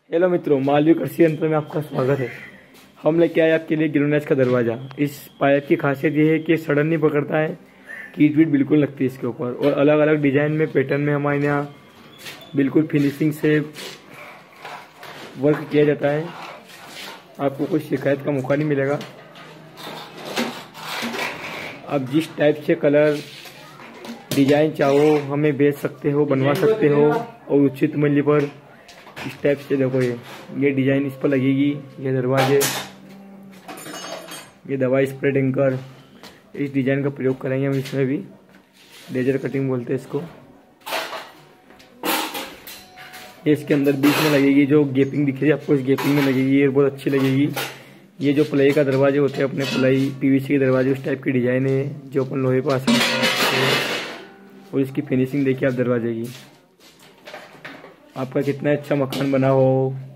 Hello मित्रों, मालवीय कृषि यंत्र में आपका स्वागत है। हम लेके आए आपके लिए ग्रीनहाउस का दरवाज़ा। इस पाइप की खासियत ये है कि सड़न नहीं पकड़ता है, कीट वीट बिल्कुल लगती है इसके ऊपर, और अलग अलग डिजाइन में पैटर्न में हमारे यहाँ बिल्कुल फिनिशिंग से वर्क किया जाता है। आपको कोई शिकायत का मौका नहीं मिलेगा। आप जिस टाइप से कलर डिजाइन चाहो हमें बेच सकते हो, बनवा सकते हो, और उचित मूल्य पर। इस टाइप से देखो, ये डिजाइन इस पर लगेगी, ये दरवाजे, ये दवाई स्प्रे टैंकर, इस डिजाइन का प्रयोग करेंगे हम इसमें भी। लेजर कटिंग बोलते हैं इसको। ये इसके अंदर बीच में लगेगी, जो गेपिंग दिख रही है आपको, इस गेपिंग में लगेगी, ये बहुत अच्छी लगेगी। ये जो प्लाई का दरवाजे होते हैं अपने, प्लाई पीवीसी के दरवाजे, उस टाइप की डिजाइन है जो अपन लोहे पर आसान है। और इसकी फिनिशिंग देखिए आप दरवाजे की, आपका कितना अच्छा मकान बना हो।